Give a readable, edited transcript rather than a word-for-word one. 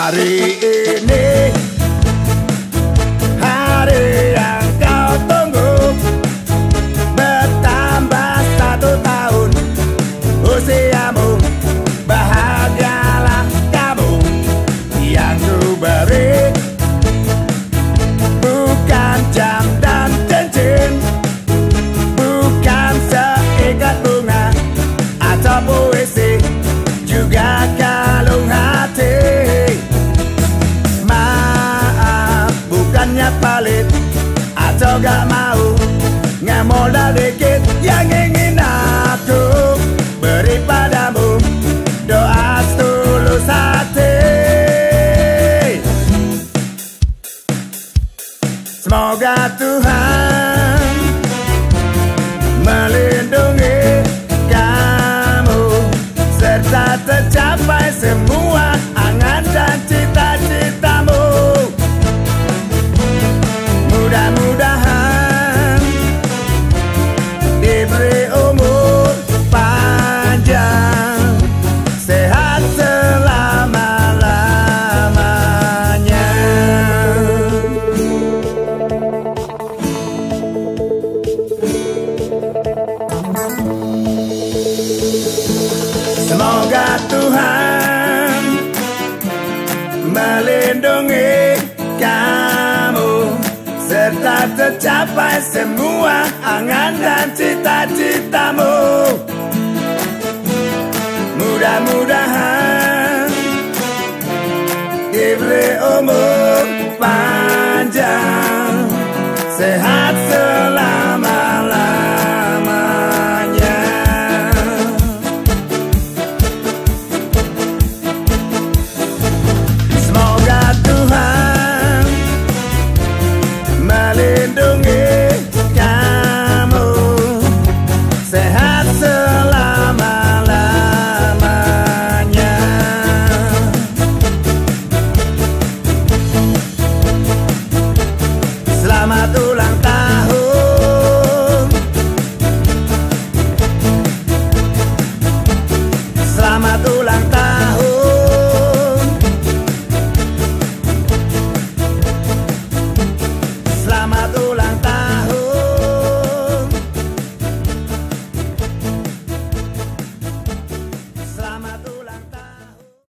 Hari ini hari yang kau tunggu, bertambah 1 tahun usiamu. Bahagialah kamu yang ku beri, bukan jam dan cincin, bukan seikat bunga atau puisi, juga kalung hati. Maaf, bukannya pelit atau gak mau, ngemodal dikit yang ingin aku beri padamu, doa setulus hati. Semoga Tuhan melindungi kamu, serta tercapai semua angan dan cita-citamu. Mudah-mudahan diberi umur panjang, sehat selama-lamanya. Semoga Tuhan melindungi kamu, serta tercapai semua angan dan cita-citamu. Mudah-mudahan diberi umur panjang, sehat selama-lamanya. Semoga Tuhan melindungi kamu, sehat selama-lamanya. Selamat ulang